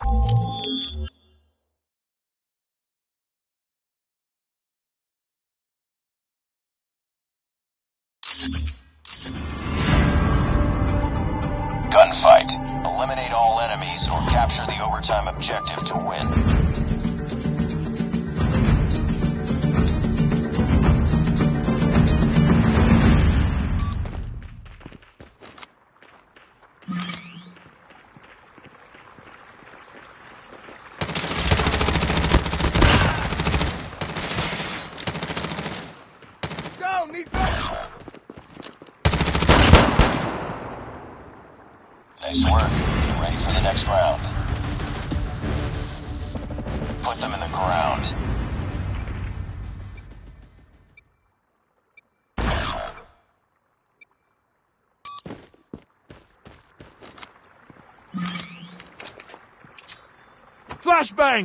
Gunfight. Eliminate all enemies or capture the overtime objective to win. Nice work. Ready for the next round. Put them in the ground. Flashbang!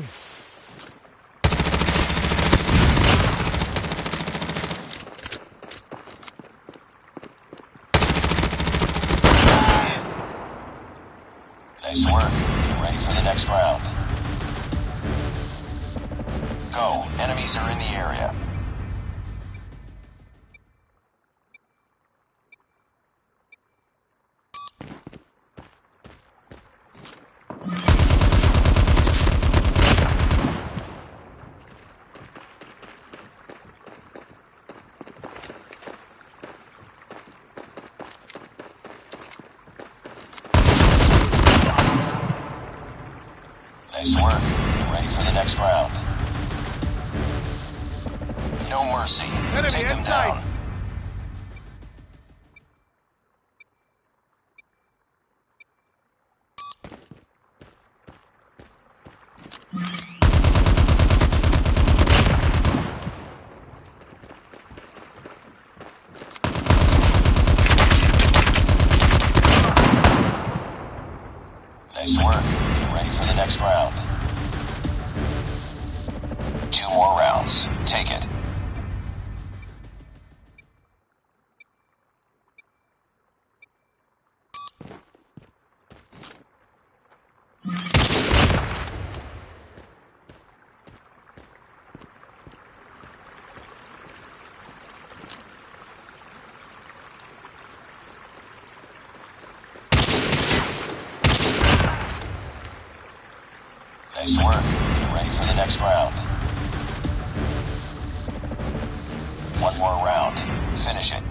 Nice work. Ready for the next round. Go. Enemies are in the area. Nice work. Ready for the next round. No mercy. Enemy Take them inside. down. Nice work. Ready for the next round. 2 more rounds. Take it. Nice work. Ready for the next round. 1 more round. Finish it.